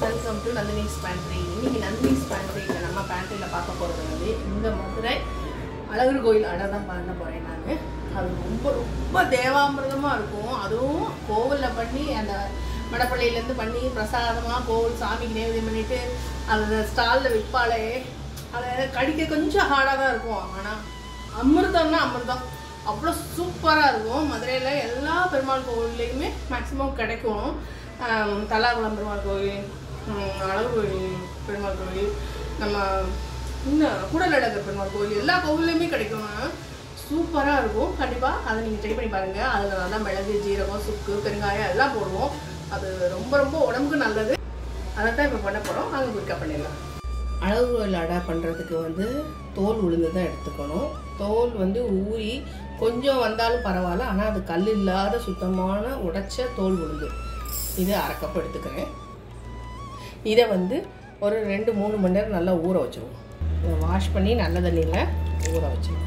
Welcome to Nandini's pantry. இன்னைக்கு நந்தினிஸ் பேண்ட்ரியில் நம்ம பேண்ட்ரியில் பார்க்க போகிறது வந்து இந்த மதுரை அழகர் கோயில் அடை தான் பண்ண போகிறேன் நான். அது ரொம்ப ரொம்ப தேவாமிர்தமாக இருக்கும். அதுவும் கோவிலில் பண்ணி அந்த மடப்பள்ளியிலேருந்து பண்ணி பிரசாதமாக கோவில் சாமிக்கு நேவேதியம் பண்ணிவிட்டு அந்த ஸ்டாலில் விற்பாலே அதை கடிக்க கொஞ்சம் ஹார்டாக தான் இருக்கும். ஆனால் அமிர்தம்னா அமிர்தம் அவ்வளோ சூப்பராக இருக்கும். மதுரையில் எல்லா பெருமாள் கோவில்லையுமே மேக்ஸிமம் கிடைக்கும். தல்லாகுளம் பெருமாள் கோவில், அழகர் கோயில் பெருமாள் கோவில், நம்ம இன்னும் கூடலழகர் பெருமாள் கோவில் எல்லா கோவில்லையுமே கிடைக்கும். சூப்பராக இருக்கும். கண்டிப்பாக அதை நீங்கள் ட்ரை பண்ணி பாருங்கள். அதில் நல்லா மிளகு, ஜீரகம், சுக்கு, பெருங்காயம் எல்லாம் போடுவோம். அது ரொம்ப ரொம்ப உடம்புக்கு நல்லது. அதை தான் இப்போ பண்ண போகிறோம். நாங்கள் குயிக்காக பண்ணிடலாம். அழகர் கோயில் அடை பண்ணுறதுக்கு வந்து தோல் உளுந்து தான் எடுத்துக்கணும். தோல் வந்து ஊறி கொஞ்சம் வந்தாலும் பரவாயில்ல, ஆனால் அது கல் இல்லாத சுத்தமான உடைச்ச தோல் உளுந்து. இது அரை கப் எடுத்துக்கிறேன். இதை வந்து ஒரு 2-3 மணி நேரம் நல்லா ஊற வச்சுருவோம். இதை வாஷ் பண்ணி நல்ல தண்ணியில் ஊற வச்சுருவோம்.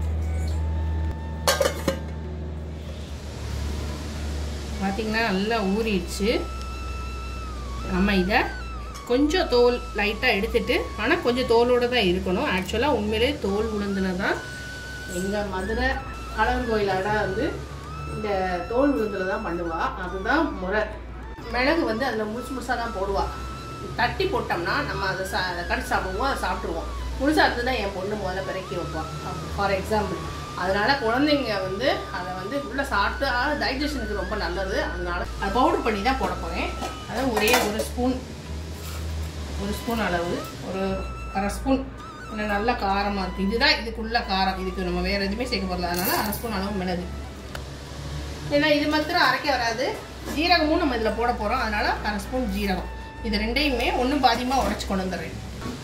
பார்த்திங்கன்னா நல்லா ஊறிடுச்சு. நம்ம இதை கொஞ்சம் தோல் லைட்டாக எடுத்துட்டு, ஆனால் கொஞ்சம் தோலோடு தான் இருக்கணும். ஆக்சுவலாக உண்மையிலே தோல் உளுந்துல தான் எங்கள் மதுரை அழகர் கோயில் அடை வந்து இந்த தோல் உளுந்துல தான் பண்ணுவா. அதுதான் முறை. மிளகு வந்து அதில் முழுசாக தான் போடுவாள். தட்டி போட்டோம்னா நம்ம அதை கடிச்சு சாப்பிடுவோம், அதை சாப்பிட்ருவோம். முழுசாக இருந்து தான் என் பொண்ணு முதல்ல பிறக்கி வைப்பாள், ஃபார் எக்ஸாம்பிள். அதனால் குழந்தைங்க வந்து அதை வந்து உள்ளே சாப்பிட்டு டைஜஷனுக்கு ரொம்ப நல்லது. அதனால் அதை பவுடர் பண்ணி தான் போட போகிறேன். அதாவது ஒரே ஒரு ஸ்பூன் அளவு, ஒரு அரை ஸ்பூன். ஏன்னா நல்லா காரமாக இருக்குது. இதுதான் இதுக்குள்ள காரம். இதுக்கு நம்ம வேறு எதுவுமே சேர்க்க போடல. அதனால் அரை ஸ்பூன் அளவு மிளகு. ஏன்னா இது மாத்திரம் அரைக்க வராது. ஜீரகமும் நம்ம இதில் போட போகிறோம். அதனால் அரை ஸ்பூன் ஜீரகம். இது ரெண்டையுமே ஒன்றும் பாதியமாக உடச்சி கொண்டு வந்துடுறேன்.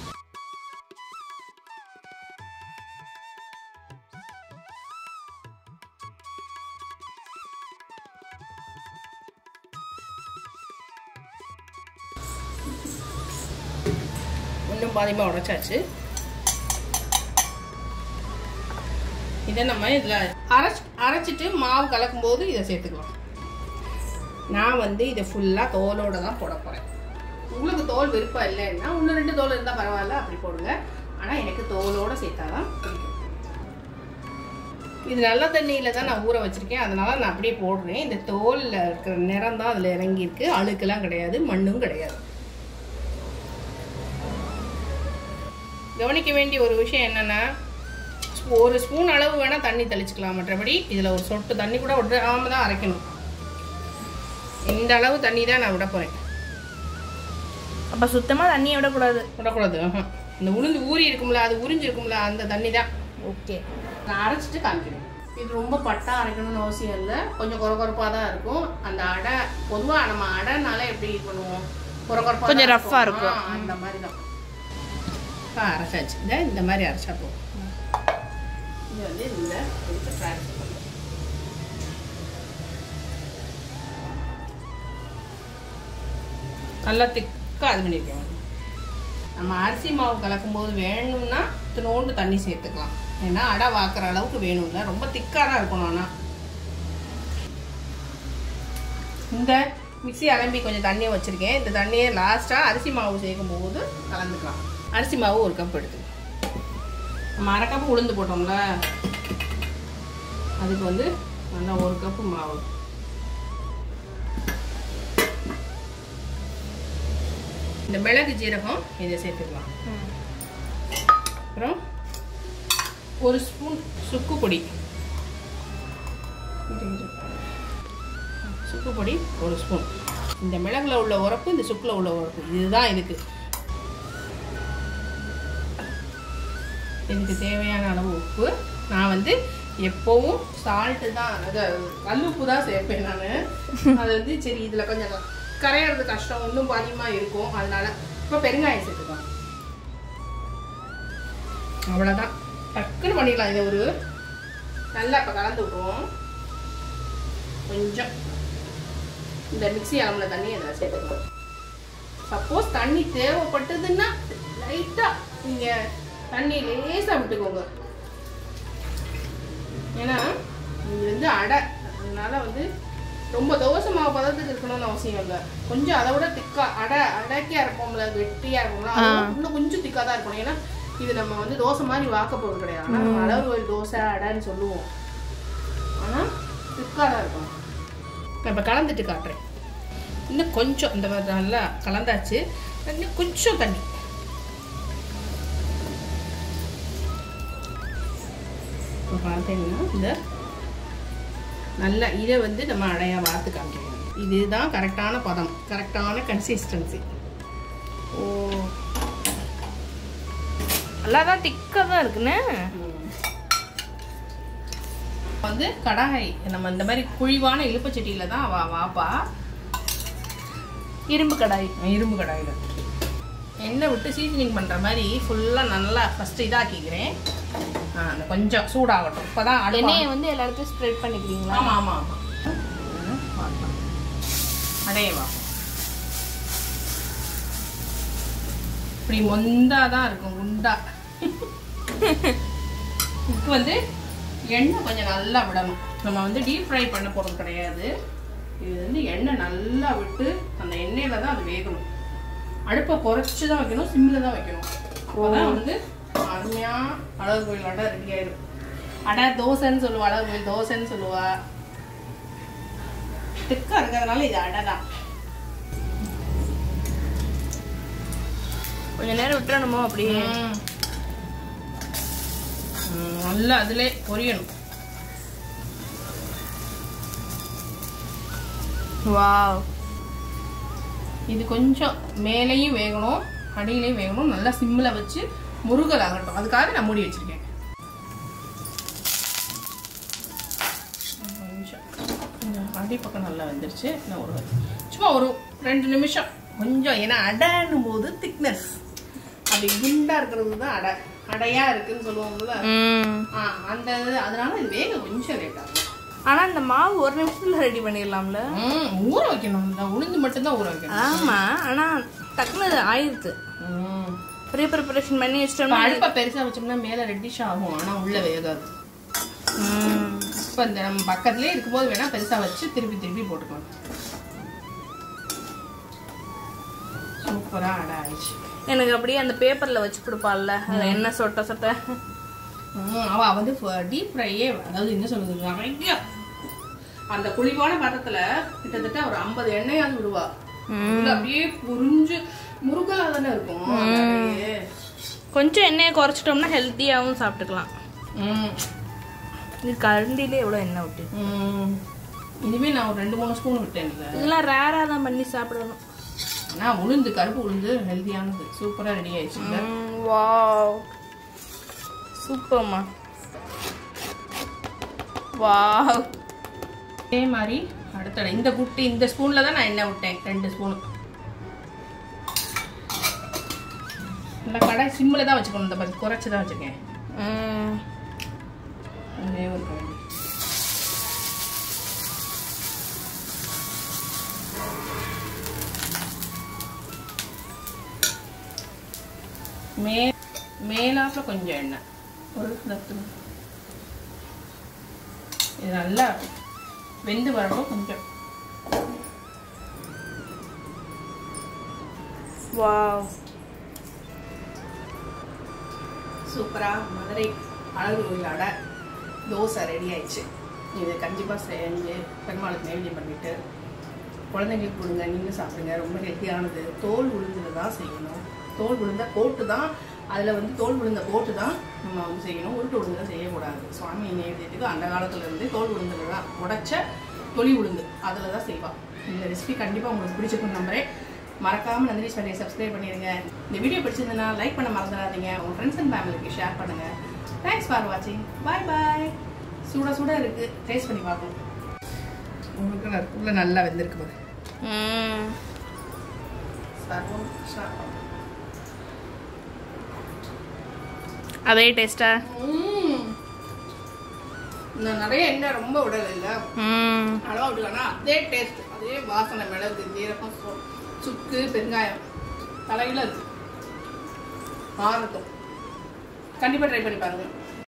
ஒன்றும் பாதியமாக உடைச்சாச்சு. இதை நம்ம இதில் அரைச்சிட்டு மாவு கலக்கும் போது இதை சேர்த்துக்கலாம். நான் வந்து இதை ஃபுல்லாக தோலோடு தான் போட போகிறேன். உங்களுக்கு தோல் விருப்பம் இல்லைன்னா 1-2 தோல் இருந்தால் பரவாயில்ல, அப்படி போடுங்க. ஆனால் எனக்கு தோலோடு சேர்த்தாதான் பிடிக்கும். இது நல்ல தண்ணியில் தான் நான் ஊற வச்சுருக்கேன். அதனால் நான் அப்படியே போடுறேன். இந்த தோலில் இருக்கிற நிறம் தான் அதில் இறங்கியிருக்கு. அழுக்கெல்லாம் கிடையாது, மண்ணும் கிடையாது. கவனிக்க வேண்டிய ஒரு விஷயம் என்னென்னா, ஒரு ஸ்பூன் அளவு வேணால் தண்ணி தெளிச்சுக்கலாம். மற்றபடி இதில் ஒரு சொட்டு தண்ணி கூட விடாமல் தான் அரைக்கணும். இந்த அளவு தண்ணி தான் நான் விட போகிறேன். அப்போ சுத்தமாக தண்ணியை விடக்கூடாது. இந்த உளுந்து ஊறி இருக்கும்ல, அது உறிஞ்சிருக்கும்ல, அந்த தண்ணி தான். ஓகே, நான் அரைச்சிட்டு காமிக்கிறேன். இது ரொம்ப பட்டா அரைக்கணும்னு அவசியம் இல்லை. கொஞ்சம் குறகுறப்பாக தான் இருக்கும். அந்த அடை பொதுவாக நம்ம அடைனால எப்படி பண்ணுவோம், குறகுறப்பாக கொஞ்சம் ரஃப்பாக இருக்கும். அந்த மாதிரி தான். அரைச்சாச்சு. இந்த மாதிரி அரைச்சா போகும். இது வந்து இந்த ட்ரான்ஸ்ஃபர் பண்ணுவோம். நல்லா திக்காக அது பண்ணியிருக்கேன். நம்ம அரிசி மாவு கலக்கும் போது வேணும்னா இத்தினோண்டு தண்ணி சேர்த்துக்கலாம். ஏன்னா அடை வாக்குற அளவுக்கு வேணும்ல, ரொம்ப திக்காக தான் இருக்கணும். ஆனால் இந்த மிக்ஸி அலம்பி கொஞ்சம் தண்ணியை வச்சுருக்கேன். இந்த தண்ணியை லாஸ்ட்டாக அரிசி மாவு சேர்க்கும் போது கலந்துக்கலாம். அரிசி மாவு 1 கப் எடுத்து, நம்ம அரை கப்பு உளுந்து போட்டோம்ல, அதுக்கு வந்து நல்லா 1 கப்பு மாவு. இந்த மிளகு, ஜீரகம் இதை சேர்த்துக்கலாம். அப்புறம் 1 ஸ்பூன் சுக்கு பொடி. 1 ஸ்பூன். இந்த மிளகுல உள்ள உரப்பு, இந்த சுக்குல உள்ள உரப்பு, இதுதான் இதுக்கு. இதுக்கு தேவையான அளவு உப்பு. நான் வந்து எப்போவும் சால்ட்டு தான், அது கல்லுப்பு தான் சேர்ப்பேன் நான். அது வந்து சரி இதில் கொஞ்சம் கரையிறது கஷ்டம், இன்னும் அதிகமாக இருக்கும். அதனால இப்போ பெருங்காயம் சேர்த்துக்கலாம். அவ்வளோதான், டக்குன்னு பண்ணிடலாம். இதை ஒரு நல்லா இப்போ கலந்து விட்டுருவோம். கொஞ்சம் இந்த மிக்ஸி அளவுல தண்ணி அதில் சேர்த்துக்கலாம். சப்போஸ் தண்ணி தேவைப்பட்டதுன்னா லைட்டாக நீங்கள் தண்ணி லேசாக விட்டுக்கோங்க. ஏன்னா இது வந்து அடை, அதனால வந்து ரொம்ப தோசை மாவு பதத்துக்கு இருக்கணும்னு அவசியம் இல்லை. கொஞ்சம் அதை விட திக்கா அடைக்கியா இருப்போம்ல, வெட்டியா இருக்கும்ல, இன்னும் கொஞ்சம் திக்கா தான் இருக்கணும். ஏன்னா இது நம்ம வந்து தோசை மாதிரி வாக்க போகிறது கிடையாது. ஆனால் நம்ம அளவு தோசை அடைன்னு சொல்லுவோம், ஆனால் திக்கா தான் இருக்கும். நான் இப்போ கலந்துட்டு காட்டுறேன். இன்னும் கொஞ்சம் இந்த மாதிரி நல்லா கலந்தாச்சு. இன்னும் கொஞ்சம் தண்ணி. இப்போ பார்த்தீங்கன்னா இந்த நல்லா இதை வந்து நம்ம அடையாக வார்த்து காமிக்கணும். இதுதான் கரெக்டான பதம், கரெக்டான கன்சிஸ்டன்சி. ஓ, நல்லா தான் திக்காக தான் இருக்குண்ணே. வந்து கடாய் நம்ம இந்த மாதிரி குழிவான இழுப்பச்சட்டியில தான் வாப்பா. இரும்பு கடாயில் எண்ணெய் விட்டு சீசனிங் பண்ணுற மாதிரி ஃபுல்லாக நல்லா ஃபஸ்ட்டு இதாக்கிக்கிறேன். கொஞ்சம் சூடாகட்டும். இப்போ தான் எண்ணெயை வந்து எல்லா இடத்தையும் ஸ்ப்ரெட் பண்ணிக்கிறீங்களா? ஆமாம் ஆமாம் ஆமாம். அடையவா இப்படி மொந்தாதான் இருக்கும், குண்டா. இதுக்கு வந்து எண்ணெய் கொஞ்சம் நல்லா விடணும். நம்ம வந்து டீப் ஃப்ரை பண்ண போகிறது கிடையாது. இது வந்து எண்ணெய் நல்லா விட்டு அந்த எண்ணெயில் தான் அது வேகணும். அடுப்பை குறைச்சி தான் வைக்கணும், சிம்மில் தான் வைக்கணும். அப்போதான் வந்து அருமையாக அழகு கோயில் அடை ரெடி ஆயிடும். அடை தோசைன்னு சொல்லுவா, அழகு கோயில் தோசைன்னு சொல்லுவா. திக்கா இருக்கிறதுனால இது அடை தான். கொஞ்ச நேரம் விட்டுறணுமோ அப்படியே? நல்லா அதிலே பொரியணும். வாவ், இது கொஞ்சம் மேலேயும் வேகணும், அடியிலையும் வேகணும். நல்லா சிம்மில் வச்சு முருகல் ஆகட்டும். அதுக்காக நான் மூடி வச்சிருக்கேன். கொஞ்சம் அடி பக்கம் நல்லா வந்துருச்சு. இன்னும் சும்மா ஒரு 2 நிமிஷம் கொஞ்சம். ஏன்னா அடைன்னும் போது திக்னஸ் அப்படி குண்டா இருக்கிறது தான் அடை. அடையா இருக்குன்னு சொல்லுவோம்ல, அந்த இது. அதனால இது வேக கொஞ்சம் லேட் ஆகும். ஆனா இந்த மாவு 1 நிமிஷத்துல ரெடி பண்ணிடலாம்ல? ஊற வைக்கணும். இந்த உளுந்து மட்டும்தான் ஊற வைக்கணும். ஆமா, ஆனா டக்குனு ஆயிடுது. ப்ரீ ப்ரிப்பரேஷன் பண்ணி வச்சிட்டோம்னா அடுப்பை பெருசா வச்சோம்னா மேல ரெட்டிஷ் ஆகும், ஆனா உள்ள வேகாது. இப்போ இந்த நம்ம பக்கத்துலேயே இருக்கும்போது வேணா பெருசா வச்சு திருப்பி திருப்பி போட்டுக்கலாம். சூப்பரா அடை ஆயிடுச்சு. எனக்கு அப்படியே அந்த பேப்பர்ல வச்சு கொடுப்பாள்ல, அதுல என்ன சொட்ட சொட்ட. அவ வந்து டீப் ஃப்ரையே, அதாவது என்ன சொல்றது, நிறைய அந்த குழிவான பாத்திரத்துல கிட்டத்தட்ட ஒரு 50 எண்ணெயாவது விடுவா. அப்படியே புரிஞ்சு முருகலா தானே இருக்கும். கொஞ்சம் எண்ணெயை குறைச்சிட்டோம்னா ஹெல்த்தியாகவும் சாப்பிட்டுக்கலாம். இது கரண்டிலே எவ்வளோ எண்ணெய் விட்டு. இனிமே நான் ஒரு 2-3 ஸ்பூன் விட்டேன். இதெல்லாம் ரேராக தான் பண்ணி சாப்பிடணும். ஆனால் உளுந்து, கருப்பு உளுந்து ஹெல்த்தியானது. சூப்பராக ரெடி ஆயிடுச்சு. வாவ், சூப்பர்மா. வாவ். அதே மாதிரி அடுத்த இந்த ஸ்பூன்ல தான் நான் எண்ணெய் விட்டேன். 2 ஸ்பூன். நல்லா கடாய் சிம்மில் தான் வச்சுக்கணும். இந்த மாதிரி குறைச்சி தான் வச்சுருக்கேன். ஒரே ஒரு கடாய். மேலாப்புல கொஞ்சம் எண்ணெய், ஒரு இது நல்லா வெந்து வரணும் கொஞ்சம். வாவ், சூப்பரா மதுரை அழகு கோயில் அடை தோசை ரெடி ஆயிடுச்சு. இது கண்டிப்பாக செஞ்சு பெருமாளுக்கு நைவேத்தியம் பண்ணிட்டு குழந்தைங்களுக்கு கொடுங்க, நீங்களும் சாப்பிடுங்க. ரொம்ப ஹெல்த்தியானது. தோல் உளுந்தில் தான் செய்யணும். தோல் உளுந்த போட்டு தான், அதில் வந்து தோல் உளுந்த போட்டு தான் நம்ம வந்து செய்யணும். உருட்டு உளுந்து செய்யக்கூடாது. சுவாமி நைவேத்தியத்துக்கு அந்த காலத்தில் இருந்து தோல் உளுந்தில் தான், உடைச்ச தொளி உளுந்து அதில் தான் செய்வாள். இந்த ரெசிபி கண்டிப்பாக உங்களுக்கு பிடிச்சிருக்குன்னு நம்புறேன். மறக்காமல் நந்தினி சேனலை சப்ஸ்கிரைப் பண்ணிடுங்க. இந்த வீடியோ பிடிச்சிருந்ததுன்னா லைக் பண்ண மறந்துடாதீங்க. உங்கள் ஃப்ரெண்ட்ஸ் அண்ட் ஃபேமிலிக்கு ஷேர் பண்ணுங்கள். தேங்க்ஸ் ஃபார் வாட்சிங். பாய் பாய். சூடாக சூடாக இருக்குது, டேஸ்ட் பண்ணி பார்க்கணும். உங்களுக்கு உள்ள நல்லா வெந்திருக்கு போது. அதே டேஸ்டா? நிறைய எண்ணெய் ரொம்ப விடல இல்லை, அளவா விடலன்னா அதே டேஸ்ட், அதே வாசனை. மிளகு, ஜீரகம், சுக்கு, பெருங்காயம் தலையில இருக்கு. ஆரட்டும். கண்டிப்பாக ட்ரை பண்ணி பாருங்க.